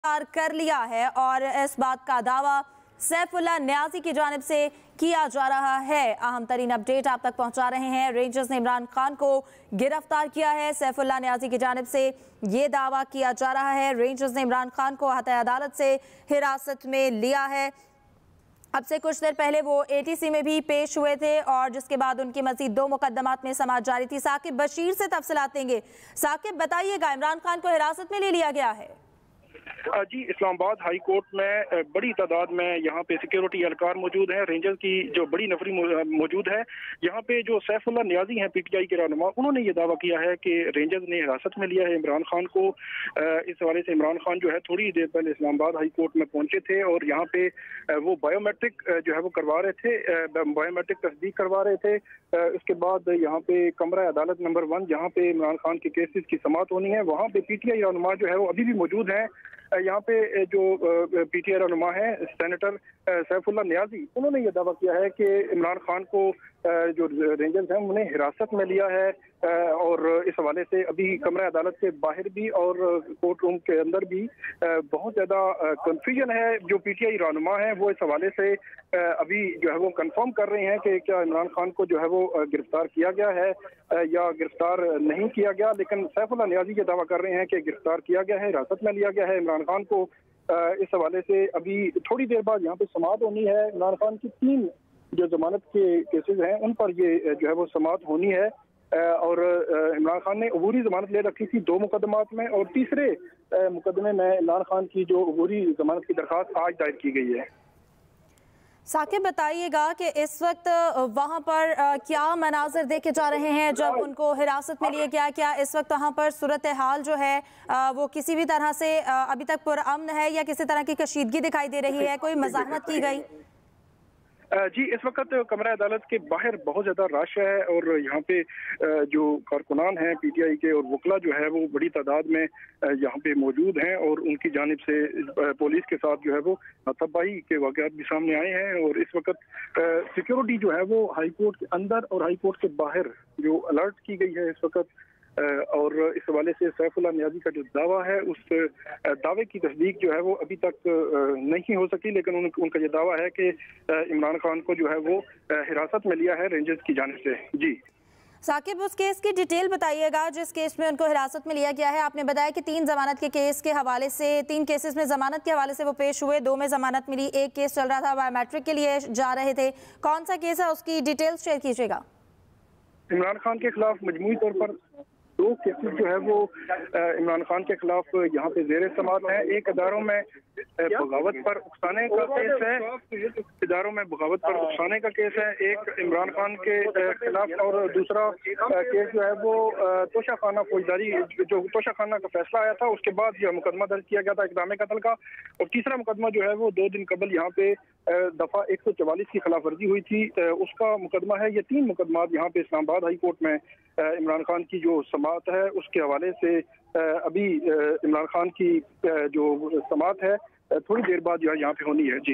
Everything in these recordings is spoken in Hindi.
कर लिया है और इस बात का दावा सैफुल्लाह न्याजी की जानिब से किया जा रहा है। अहम तरीन अपडेट आप तक पहुंचा रहे हैं। रेंजर्स ने इमरान खान को गिरफ्तार किया है। सैफुल्लाह न्याजी की जानिब से ये दावा किया जा रहा है। रेंजर्स ने इमरान खान को अहत अदालत से हिरासत में लिया है। अब से कुछ देर पहले वो एटीसी में भी पेश हुए थे और जिसके बाद उनकी मजीद 2 मुकदमात में समाअत जारी थी। साकिब बशीर से तफसीलात देंगे। साकिब बताइएगा, इमरान खान को हिरासत में ले लिया गया है? जी, इस्लामाबाद हाई कोर्ट में बड़ी तादाद में यहाँ पे सिक्योरिटी एहलकार मौजूद हैं। रेंजर्स की जो बड़ी नफरी मौजूद है। यहाँ पे जो सैफुल्लाह न्याजी हैं पीटीआई के रहनुमा, उन्होंने ये दावा किया है कि रेंजर्स ने हिरासत में लिया है इमरान खान को। इस हवाले से इमरान खान जो है थोड़ी देर पहले इस्लामाबाद हाई कोर्ट में पहुंचे थे और यहाँ पे वो बायोमेट्रिक जो है वो करवा रहे थे, बायोमेट्रिक तस्दीक करवा रहे थे। उसके बाद यहाँ पे कमरा अदालत नंबर 1 जहाँ पे इमरान खान के केसेस की समाअत होनी है, वहाँ पे पीटीआई रहनुमा जो है वो अभी भी मौजूद हैं। यहाँ पे जो पीटीआई रहनुमा है सेनेटर सैफुल्लाह न्याजी, उन्होंने ये दावा किया है कि इमरान खान को जो रेंजर्स हैं उन्हें हिरासत में लिया है और इस हवाले से अभी कमरा अदालत के बाहर भी और कोर्ट रूम के अंदर भी बहुत ज़्यादा कंफ्यूजन है। जो पीटीआई रहनुमा है वो इस हवाले से अभी जो है वो कंफर्म कर रहे हैं कि क्या इमरान खान को जो है वो गिरफ्तार किया गया है या गिरफ्तार नहीं किया गया। लेकिन सैफुल्लाह न्याजी ये दावा कर रहे हैं कि गिरफ्तार किया गया है, हिरासत में लिया गया है इमरान खान को। इस हवाले से अभी थोड़ी देर बाद यहाँ पे समाअत होनी है। इमरान खान की 3 जो जमानत के केसेस हैं उन पर ये जो है वो समाअत होनी है और इमरान खान ने अबूरी जमानत ले रखी थी 2 मुकदमात में और तीसरे मुकदमे में इमरान खान की जो अबूरी जमानत की दरख्वास्त आज दायर की गई है। साकिब बताइएगा कि इस वक्त वहां पर क्या मनाजर देखे जा रहे हैं जब उनको हिरासत में लिया गया? क्या इस वक्त वहां पर सूरत हाल जो है वो किसी भी तरह से अभी तक पुरअमन है या किसी तरह की कशीदगी दिखाई दे रही है? कोई मज़ाहमत की गई? जी, इस वक्त कमरा अदालत के बाहर बहुत ज़्यादा रश है और यहाँ पे जो कारकुनान हैं पीटीआई के और वकला जो है वो बड़ी तादाद में यहाँ पे मौजूद हैं और उनकी जानिब से पुलिस के साथ जो है वो हाथापाई के वाक़यात भी सामने आए हैं। और इस वक्त सिक्योरिटी जो है वो हाई कोर्ट के अंदर और हाई कोर्ट के बाहर जो अलर्ट की गई है इस वक्त। और इस हवाले से सैफुल्लाह न्याजी का जो दावा है उस दावे की तस्दीक जो है वो अभी तक नहीं हो सकी, लेकिन उनका ये दावा है कि इमरान खान को जो है वो हिरासत में लिया है रेंजर्स की जानिब से। जी साकिब, उस केस की डिटेल बताइएगा जिस केस में उनको हिरासत में लिया गया है। आपने बताया कि 3 जमानत के केस के हवाले से 3 केसेस में जमानत के हवाले से वो पेश हुए, 2 में जमानत मिली, 1 केस चल रहा था, बायोमेट्रिक के लिए जा रहे थे। कौन सा केस है, उसकी डिटेल्स शेयर कीजिएगा। इमरान खान के खिलाफ मजमूई तौर पर 2 केसेस जो है वो इमरान खान के खिलाफ यहाँ पे ज़ेर समाअत है। एक इदारों में बगावत पर उकसाने का केस है, इदारों में बगावत पर उकसाने का केस है एक इमरान खान के खिलाफ, और दूसरा केस जो है वो तोशाखाना फौजदारी, जो तोशाखाना का फैसला आया था उसके बाद यह मुकदमा दर्ज किया गया था इक़दाम कत्ल का। और तीसरा मुकदमा जो है वो 2 दिन कबल यहाँ पे दफ़ा 144 की खिलाफ वर्जी हुई थी, उसका मुकदमा है। ये 3 मुकदमात यहाँ पे इस्लामाबाद हाई कोर्ट में इमरान खान की जो समाअत है उसके हवाले से अभी इमरान खान की जो समाअत है थोड़ी देर बाद यहाँ पे होनी है। जी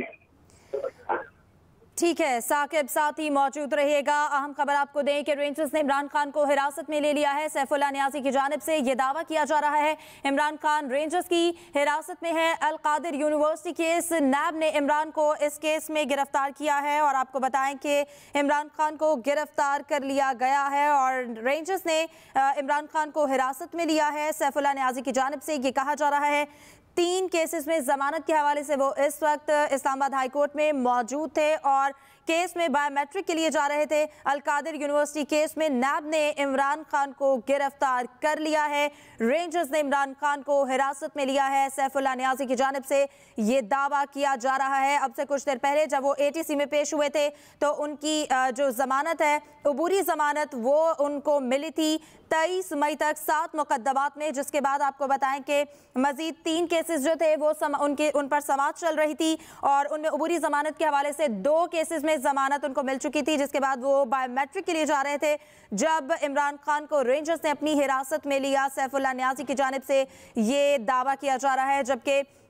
ठीक है साकिब, साथ ही मौजूद रहिएगा। अहम खबर आपको दें कि रेंजर्स ने इमरान खान को हिरासत में ले लिया है। सैफुल्लाह न्याजी की जानिब से ये दावा किया जा रहा है इमरान खान रेंजर्स की हिरासत में है। Al Qadir university case NAB ने इमरान को इस केस में गिरफ्तार किया है और आपको बताएं कि इमरान खान को गिरफ्तार कर लिया गया है और रेंजर्स ने इमरान खान को हिरासत में लिया है। सैफुल्लाह न्याजी की जानिब से ये कहा जा रहा है 3 केसेस में जमानत के हवाले से वो इस वक्त इस्लामाबाद हाई कोर्ट में मौजूद थे और केस में बायोमेट्रिक के लिए जा रहे थे। अल कादिर यूनिवर्सिटी केस में नैब ने इमरान खान को गिरफ्तार कर लिया है। रेंजर्स ने इमरान खान को हिरासत में लिया है। सैफुल्लाह न्याजी की जानिब से ये दावा किया जा रहा है। अब से कुछ देर पहले जब वो एटीसी में पेश हुए थे तो उनकी जो जमानत है, अबूरी जमानत, वो उनको मिली थी 23 मई तक 7 मुकदमात में, जिसके बाद आपको बताएं कि मजीद 3 केसेस जो थे वो उन पर समाअत चल रही थी और उनमें अबूरी जमानत के हवाले से 2 केसेस में जमानत उनको मिल चुकी थी, जिसके बाद वो बायोमेट्रिक के लिए जा रहे थे जब इमरान खान को रेंजर्स ने अपनी हिरासत में लिया। सैफुल्लाह न्याजी की जानिब से ये दावा किया जा रहा है, जबकि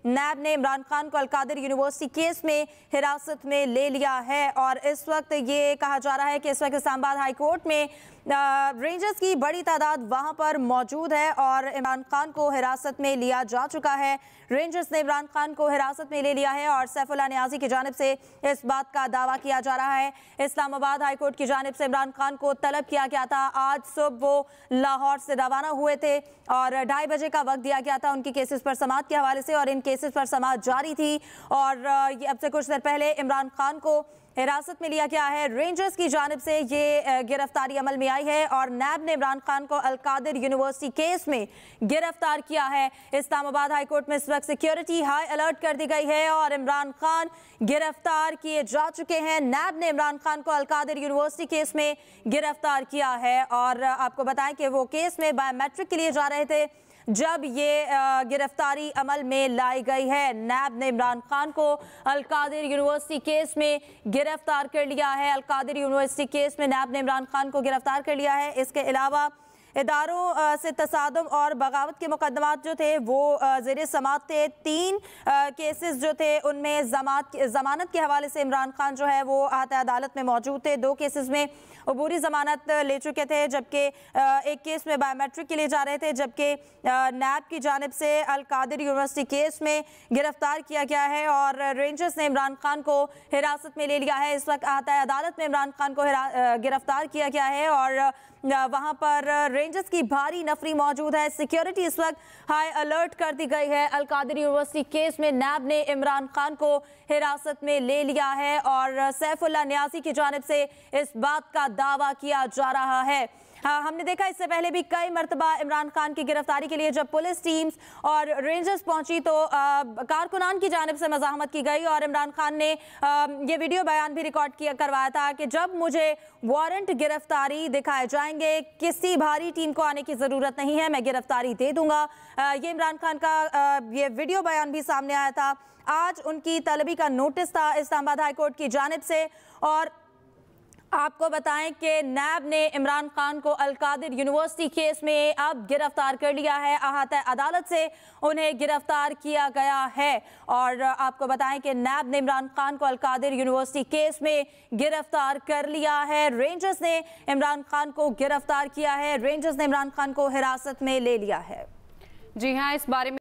नैब ने इमरान खान को अलकादिर यूनिवर्सिटी केस में हिरासत में ले लिया है और इस वक्त ये कहा जा रहा है कि इस वक्त इस्लामाबाद हाई कोर्ट में रेंजर्स की बड़ी तादाद वहां पर मौजूद है और इमरान खान को हिरासत में लिया जा चुका है। रेंजर्स ने इमरान खान को हिरासत में ले लिया है और सैफुल्लाह नियाज़ी की जानिब से इस बात का दावा किया जा रहा है। इस्लामाबाद हाई कोर्ट की जानिब से इमरान खान को तलब किया गया था। आज सुबह वो लाहौर से रवाना हुए थे और 2:30 बजे का वक्त दिया गया था उनकी केसेस पर समाअत के हवाले से और इन केसेस पर समाअत जारी थी और अब से कुछ देर पहले इमरान खान को हिरासत में लिया गया है। रेंजर्स की जानिब से ये गिरफ्तारी अमल में आई है और नैब ने इमरान खान को अलकादिर यूनिवर्सिटी केस में गिरफ्तार किया है। इस्लामाबाद हाई कोर्ट में इस वक्त सिक्योरिटी हाई अलर्ट कर दी गई है और इमरान खान गिरफ्तार किए जा चुके हैं। नैब ने इमरान खान को अलकादिर यूनिवर्सिटी केस में गिरफ्तार किया है और आपको बताएं कि वो केस में बायोमेट्रिक के लिए जा रहे थे जब ये गिरफ्तारी अमल में लाई गई है। नैब ने इमरान खान को अलकादिर यूनिवर्सिटी केस में गिरफ्तार कर लिया है। अलकादिर यूनिवर्सिटी केस में नैब ने इमरान खान को गिरफ्तार कर लिया है। इसके अलावा इदारों से तसादुम और बगावत के मुकदमात जो थे वो ज़ेर समाअत थे। 3 केसेस जो थे उनमें जमानत के हवाले से इमरान खान जो है वो आहत अदालत में मौजूद थे। 2 केसेस में अबूरी जमानत ले चुके थे जबकि एक केस में बायोमेट्रिक के लिए जा रहे थे जबकि नैब की जानिब से अलकादिर यूनिवर्सिटी केस में गिरफ्तार किया गया है और रेंजर्स ने इमरान खान को हिरासत में ले लिया है। इस वक्त आहत अदालत में इमरान खान को गिरफ्तार किया गया है और वहां पर रेंजर्स की भारी नफरी मौजूद है। सिक्योरिटी इस वक्त हाई अलर्ट कर दी गई है। अलकादिर यूनिवर्सिटी केस में नैब ने इमरान खान को हिरासत में ले लिया है और सैफुल्लाह नियाज़ी की जानिब से इस बात का दावा किया जा रहा है। हाँ, हमने देखा इससे पहले भी कई मरतबा इमरान खान की गिरफ्तारी के लिए जब पुलिस टीम्स और रेंजर्स पहुंची तो कारकुनान की जानिब से मज़ाहमत की गई और इमरान खान ने ये वीडियो बयान भी रिकॉर्ड करवाया था कि जब मुझे वारंट गिरफ्तारी दिखाए जाएंगे किसी भारी टीम को आने की ज़रूरत नहीं है, मैं गिरफ्तारी दे दूंगा। ये इमरान खान का ये वीडियो बयान भी सामने आया था। आज उनकी तलबी का नोटिस था इस्लामाबाद हाई कोर्ट की जानिब से और आपको बताएं कि नैब ने इमरान खान को अलकादिर यूनिवर्सिटी केस में अब गिरफ्तार कर लिया है। आहत अदालत से उन्हें गिरफ्तार किया गया है और आपको बताएं कि नैब ने इमरान खान को अलकादिर यूनिवर्सिटी केस में गिरफ्तार कर लिया है। रेंजर्स ने इमरान खान को गिरफ्तार किया है। रेंजर्स ने इमरान खान को हिरासत में ले लिया है। जी हाँ, इस बारे में